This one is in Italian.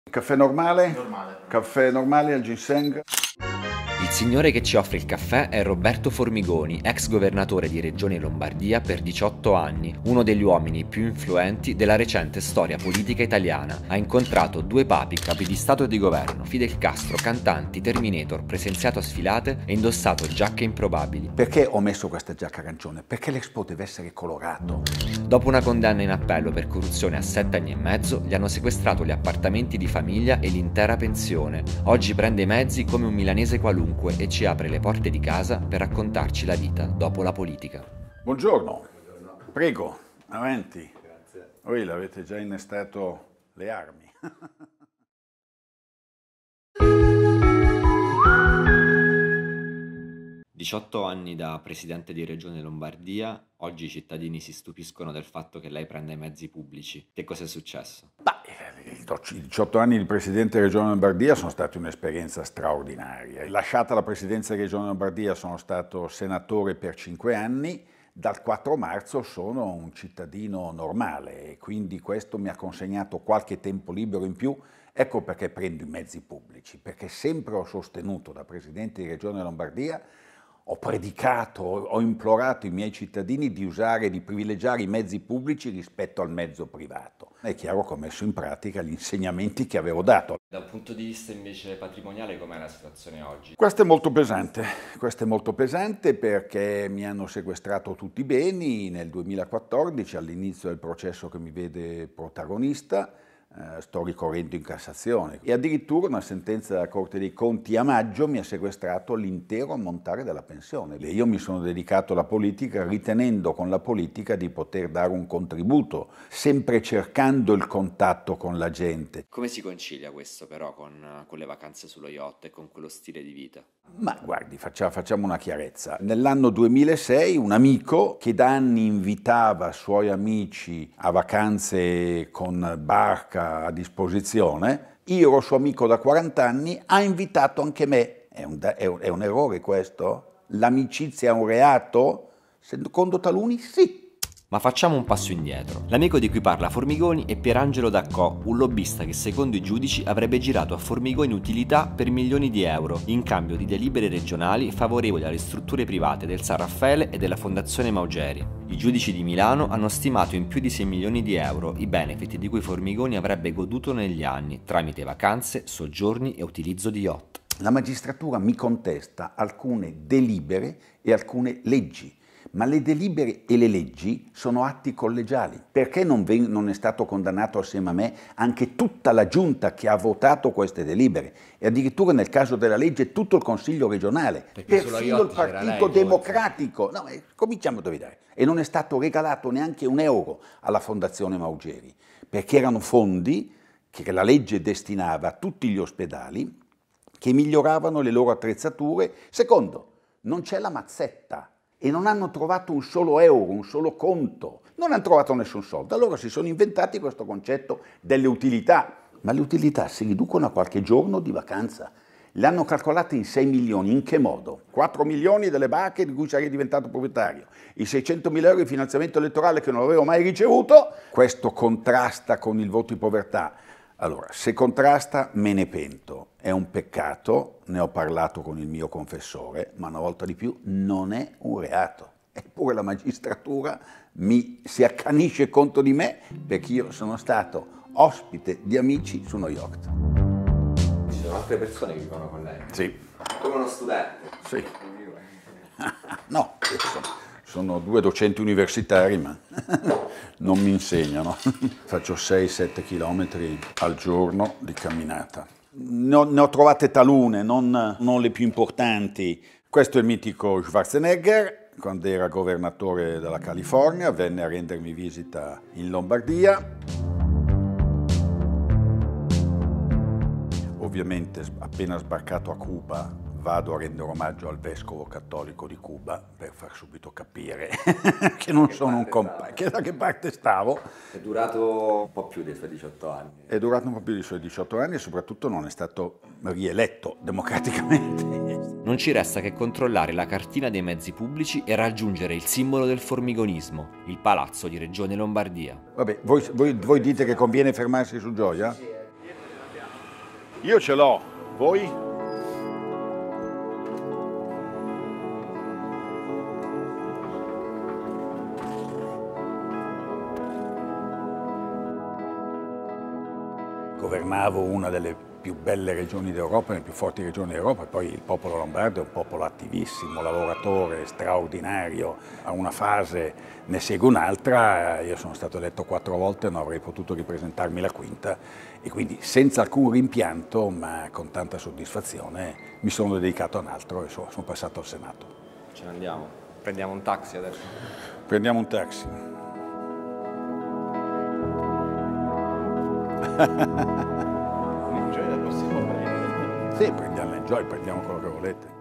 Caffè normale? Normale. Caffè normale al ginseng? Il signore che ci offre il caffè è Roberto Formigoni, ex governatore di Regione Lombardia per 18 anni, uno degli uomini più influenti della recente storia politica italiana. Ha incontrato due papi, capi di Stato e di governo, Fidel Castro, cantanti, Terminator, presenziato a sfilate e indossato giacche improbabili. Perché ho messo questa giacca arancione? Perché l'Expo deve essere colorato. Dopo una condanna in appello per corruzione a 7 anni e mezzo, gli hanno sequestrato gli appartamenti di famiglia e l'intera pensione. Oggi prende i mezzi come un milanese qualunque e ci apre le porte di casa per raccontarci la vita dopo la politica. Buongiorno. Prego, avanti. Grazie. Voi l'avete già innestato le armi. 18 anni da presidente di Regione Lombardia, oggi i cittadini si stupiscono del fatto che lei prenda i mezzi pubblici. Che cosa è successo? I 18 anni di presidente di Regione Lombardia sono stati un'esperienza straordinaria. Lasciata la presidenza di Regione Lombardia sono stato senatore per 5 anni, dal 4 marzo sono un cittadino normale e quindi questo mi ha consegnato qualche tempo libero in più. Ecco perché prendo i mezzi pubblici, perché sempre ho sostenuto da presidente di Regione Lombardia, ho predicato, ho implorato i miei cittadini di usare, di privilegiare i mezzi pubblici rispetto al mezzo privato. È chiaro che ho messo in pratica gli insegnamenti che avevo dato. Dal punto di vista invece patrimoniale, com'è la situazione oggi? Questo è molto pesante perché mi hanno sequestrato tutti i beni nel 2014, all'inizio del processo che mi vede protagonista. Sto ricorrendo in Cassazione e addirittura una sentenza della Corte dei Conti a maggio mi ha sequestrato l'intero ammontare della pensione. E io mi sono dedicato alla politica ritenendo con la politica di poter dare un contributo, sempre cercando il contatto con la gente. Come si concilia questo però con le vacanze sullo yacht e con quello stile di vita? Ma guardi, facciamo una chiarezza. Nell'anno 2006 un amico che da anni invitava suoi amici a vacanze con barca a disposizione, io ero suo amico da 40 anni, ha invitato anche me. È un errore questo? L'amicizia è un reato? Secondo taluni sì. Ma facciamo un passo indietro. L'amico di cui parla Formigoni è Pierangelo Daccò, un lobbista che secondo i giudici avrebbe girato a Formigoni utilità per milioni di euro in cambio di delibere regionali favorevoli alle strutture private del San Raffaele e della Fondazione Maugeri. I giudici di Milano hanno stimato in più di 6 milioni di euro i benefit di cui Formigoni avrebbe goduto negli anni, tramite vacanze, soggiorni e utilizzo di yacht. La magistratura mi contesta alcune delibere e alcune leggi. Ma le delibere e le leggi sono atti collegiali. Perché non è stato condannato assieme a me anche tutta la giunta che ha votato queste delibere? E addirittura nel caso della legge tutto il Consiglio regionale, perfino il Partito Democratico. No, cominciamo da vedere. E non è stato regalato neanche un euro alla Fondazione Maugeri, perché erano fondi che la legge destinava a tutti gli ospedali che miglioravano le loro attrezzature. Secondo, non c'è la mazzetta. E non hanno trovato un solo euro, un solo conto, non hanno trovato nessun soldo. Allora si sono inventati questo concetto delle utilità, ma le utilità si riducono a qualche giorno di vacanza. Le hanno calcolate in 6 milioni, in che modo? 4 milioni delle barche di cui sarei diventato proprietario, i 600.000 euro di finanziamento elettorale che non avevo mai ricevuto, questo contrasta con il voto di povertà. Allora, se contrasta me ne pento, è un peccato, ne ho parlato con il mio confessore, ma una volta di più non è un reato. Eppure la magistratura si accanisce contro di me perché io sono stato ospite di amici su uno yacht. Ci sono altre persone che vivono con lei? Sì. Come uno studente? Sì. No, sono 2 docenti universitari, ma non mi insegnano. Faccio 6-7 chilometri al giorno di camminata. Ne ho trovate talune, non le più importanti. Questo è il mitico Schwarzenegger, quando era governatore della California, venne a rendermi visita in Lombardia. Ovviamente, appena sbarcato a Cuba, vado a rendere omaggio al vescovo cattolico di Cuba per far subito capire che non sono un compagno, che da che parte stavo. È durato un po' più dei suoi 18 anni. È durato un po' più dei suoi 18 anni e soprattutto non è stato rieletto democraticamente. Non ci resta che controllare la cartina dei mezzi pubblici e raggiungere il simbolo del formigonismo, il palazzo di Regione Lombardia. Vabbè, voi dite che conviene fermarsi su Gioia? Io ce l'ho, voi? Governavo una delle più belle regioni d'Europa, le più forti regioni d'Europa, e poi il popolo lombardo è un popolo attivissimo, lavoratore, straordinario, a una fase ne segue un'altra. Io sono stato eletto 4 volte, non avrei potuto ripresentarmi la quinta, e quindi senza alcun rimpianto, ma con tanta soddisfazione, mi sono dedicato a un altro e sono passato al Senato. Ce ne andiamo, prendiamo un taxi adesso. Prendiamo un taxi. Sì, prendiamo l'enjoy, prendiamo quello che volete.